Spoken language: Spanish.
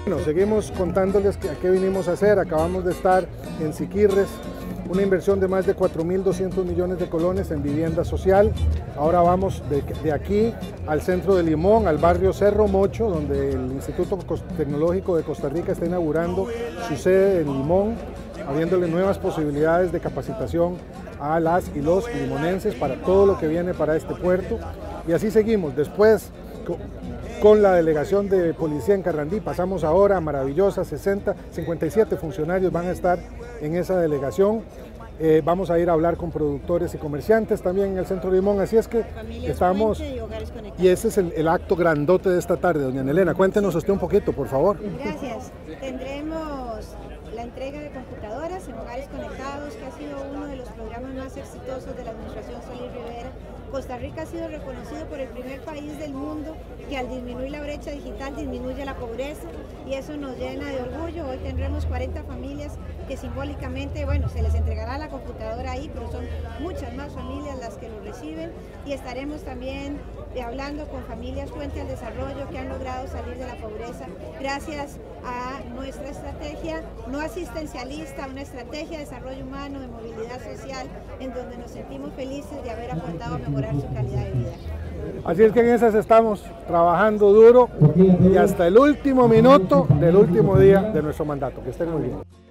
Bueno, seguimos contándoles a qué vinimos a hacer. Acabamos de estar en Siquirres, una inversión de más de 4.200 millones de colones en vivienda social. Ahora vamos de aquí al centro de Limón, al barrio Cerro Mocho, donde el Instituto Tecnológico de Costa Rica está inaugurando su sede en Limón, abriéndole nuevas posibilidades de capacitación a las y los limonenses para todo lo que viene para este puerto. Y así seguimos. Después, con la delegación de policía en Carrandí, pasamos ahora a maravillosa 57 funcionarios van a estar en esa delegación. Vamos a ir a hablar con productores y comerciantes también en el centro de Limón, así es que estamos, y ese es el acto grandote de esta tarde. Doña Elena, cuéntenos usted un poquito, por favor. Gracias. Tendremos la entrega de computadoras en Hogares Conectados, que ha sido uno de los programas más exitosos de la administración Solís Rivera. Costa Rica ha sido reconocido por el primer país del mundo que al disminuir la brecha digital disminuye la pobreza, y eso nos llena de orgullo. Hoy tendremos 40 familias que simbólicamente, bueno, se les entregará la computadora ahí, pero son muchas más familias las que lo reciben, y estaremos también hablando con familias Fuente al Desarrollo que han logrado salir de la pobreza gracias a nuestra estrategia no asistencialista, una estrategia de desarrollo humano, de movilidad social, en donde nos sentimos felices de haber aportado a mejorar su calidad de vida. Así es que en esas estamos trabajando duro y hasta el último minuto del último día de nuestro mandato. Que estén muy bien.